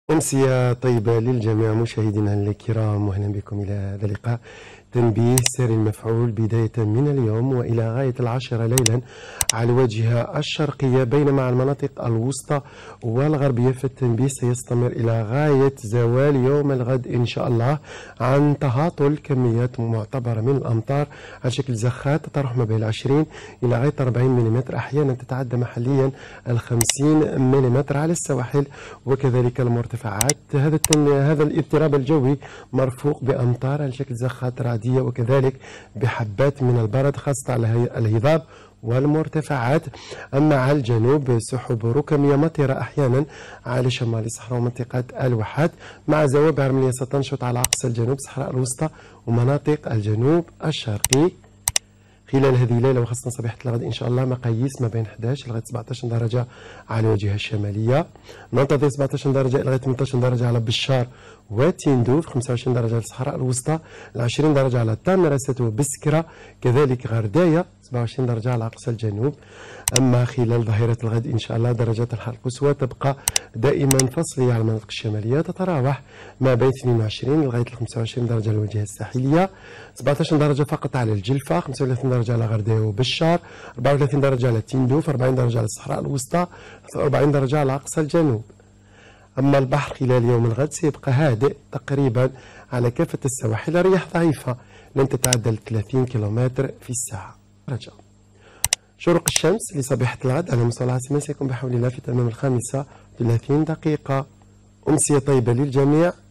أمسية طيبة للجميع مشاهدينا الكرام، وأهلا بكم إلى هذا اللقاء. تنبيه ساري المفعول بداية من اليوم وإلى غاية 10 ليلا على الواجهة الشرقية، بينما على المناطق الوسطى والغربية فالتنبيه سيستمر إلى غاية زوال يوم الغد إن شاء الله، عن تهاطل كميات معتبرة من الأمطار على شكل زخات تتراوح ما بين 20 إلى غاية 40 ملم، أحيانا تتعدى محليا 50 ملم على السواحل وكذلك المرتفعات. هذا الاضطراب الجوي مرفوق بأمطار على شكل زخات رعدية وكذلك بحبات من البرد خاصة على الهضاب والمرتفعات. أما على الجنوب سحب ركمية مطرة أحيانا على شمال الصحراء ومنطقة الواحات، مع زوابع رملية ستنشط على أقصى الجنوب الصحراء الوسطى ومناطق الجنوب الشرقي خلال هذه الليلة، وخاصة صباحة الغد إن شاء الله مقاييس ما بين 11 لغاية 17 درجة على الواجهة الشمالية، ننتظر 17 درجة إلى غاية 18 درجة على بشار وتندوف، 25 درجة على الصحراء الوسطى، 20 درجة على تامرست وبسكرة، كذلك غرداية 27 درجة على أقصى الجنوب. أما خلال ظهيرة الغد إن شاء الله درجات الحرارة القصوى تبقى دائما فصلية على المناطق الشمالية، تتراوح ما بين 22 لغاية 25 درجة على الواجهة الساحلية، 17 درجة فقط على الجلفة، 35 درجة على غرداية وبشار، 34 درجة على تندوف، 40 درجة على الصحراء الوسطى، 40 درجة على أقصى الجنوب. أما البحر خلال يوم الغد سيبقى هادئ تقريبا على كافة السواحل، رياح ضعيفة لن تتعدى 30 كيلومتر في الساعة. رجاء شروق الشمس لصبيحة الغد على مستوى العاصمة سيكون بحول الله في تمام 5:30. أمسية طيبة للجميع.